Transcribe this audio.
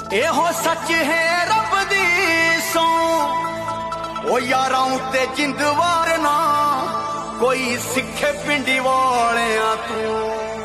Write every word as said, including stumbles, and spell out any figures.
एहो सच है रब दी सौ ओ यारां ते जिंद वारना कोई सिखे पिंडी वालियां तू।